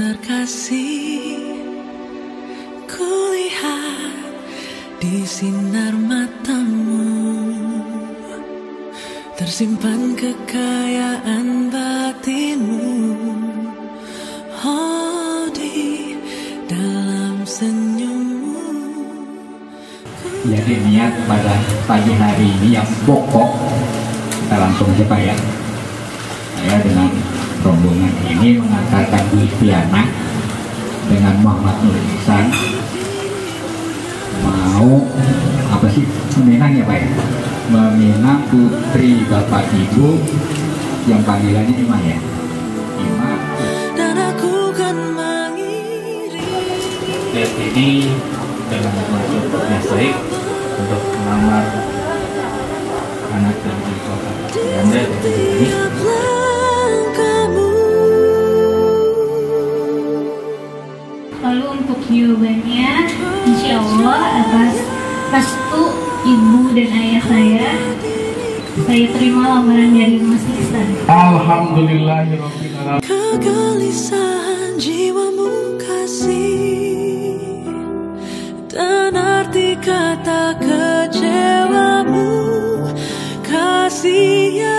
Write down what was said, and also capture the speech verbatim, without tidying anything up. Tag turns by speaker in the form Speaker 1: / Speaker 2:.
Speaker 1: terkasih, kulihat di sinar matamu tersimpan kekayaan batinmu. Oh, di dalam senyummu.
Speaker 2: Jadi niat pada pagi hari ini yang pokok, kita langsung saja Pak ya. Saya dengan rombongan ini mengantarkan Bu Istiana dengan Muhammad Nur Ihsan mau apa sih meminang ya Pak ya, meminang putri Bapak Ibu yang panggilannya Ima ya, Ima.
Speaker 1: Dan aku kan mengiring.
Speaker 2: Tes ini dengan masuk yang baik untuk melamar anak dan ibu Anda di sini.
Speaker 3: Lalu untuk jawabannya, insya Allah atas restu ibu dan ayah saya, saya terima lamaran dari Mas Ihsan.
Speaker 4: Alhamdulillahirabbil alamin.
Speaker 1: Kegelisahan jiwamu kasih, dan arti kata kecewamu kasih.